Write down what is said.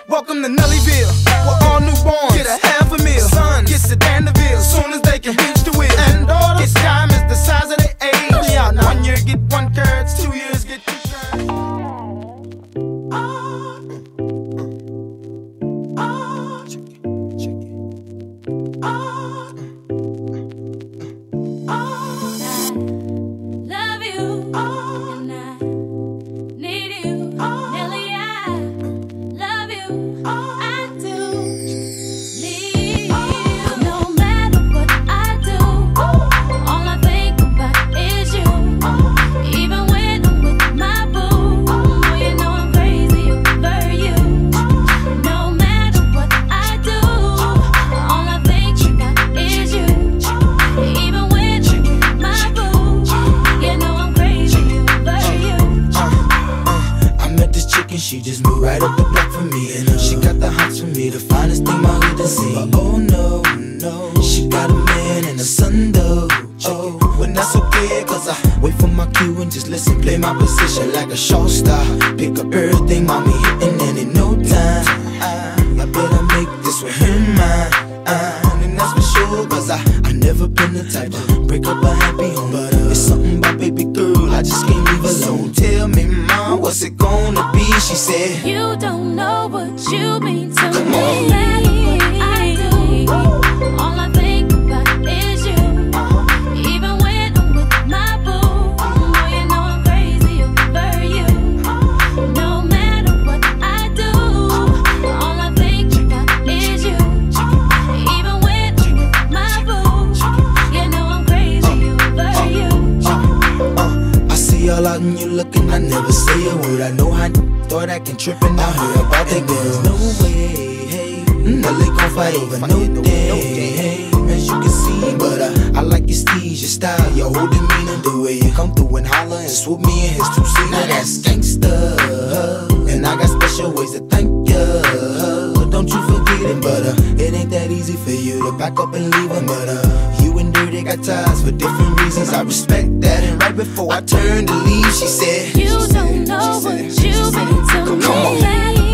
Welcome to Nellyville, where all newborns get a half a meal. Son gets to Danderville, soon as they can reach the wheel. And daughters get diamonds the size of their age. 1 year get 1 carat, 2 years get 2 carats. She just moved right up the block for me, and she got the hots for me, the finest thing my hood has seen. But oh no, no, she got a man and a son though. Oh, but that's okay, cause I wait for my cue and just listen, play my position like a show star. Pick up everything, mommy hitting, and in no time I better make this with him mine. And that's for sure, cause I never been the type to break up a happy home. But it's something about baby girl, I just can't leave alone. Tell me, mom, what's it gonna be? She said, you don't know what you mean to come me. on. No matter what I do, all I think about is you. Even when I'm with my boo, oh, you know I'm crazy over you. No matter what I do, all I think about is you. Even when I'm with my boo, you know I'm crazy over you. I see y'all out and you looking, I never say a word. I know how thought I can trip and I heard about that girl. No way, hey, Nelly gon' fight over no day, hey, as you can see. But I like your steez, your style, your whole demeanor, the way you come through and holler and swoop me in his two-seater. Now that's gangsta, and I got special ways to thank ya. Don't you forget it, but it ain't that easy for you to back up and leave him. But you and Dirty got ties for different reasons. I respect that, and right before I turned to leave, she said, you don't know what you mean to me. Come on.